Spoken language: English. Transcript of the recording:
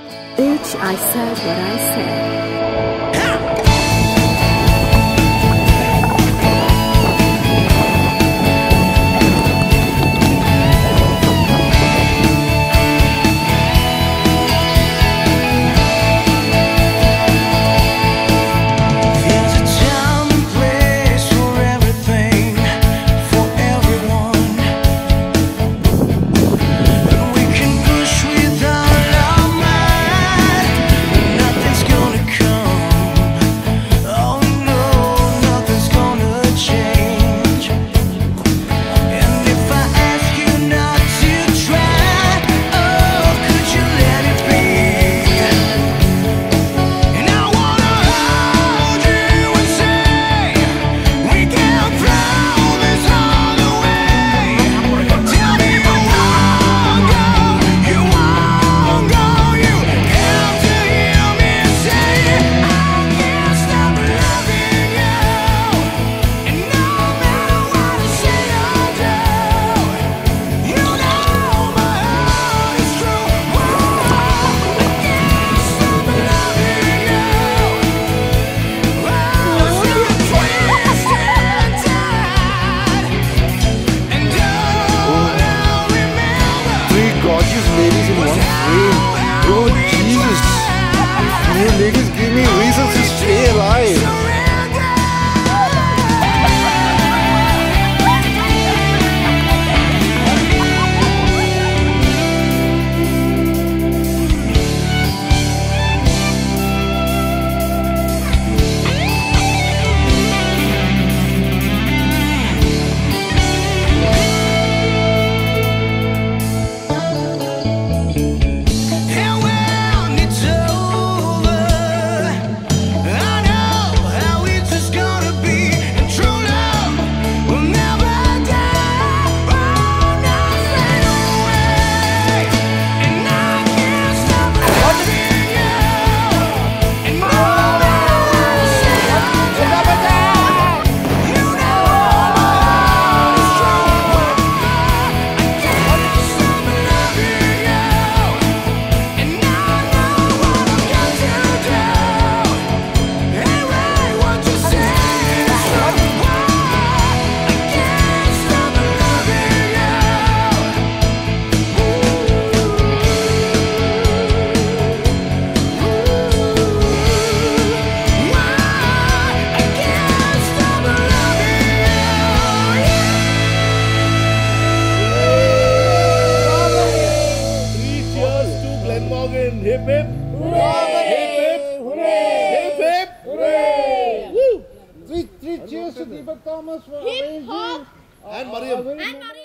Bitch, I said what I said. Ladies in one frame. Oh Jesus! You niggas give me reasons to stay alive. Hip hip! Hooray! Hip hip! Hooray! Hip hip! Hooray! Woo! Three cheers to Deepak Thomas for Hip hop and Mariam.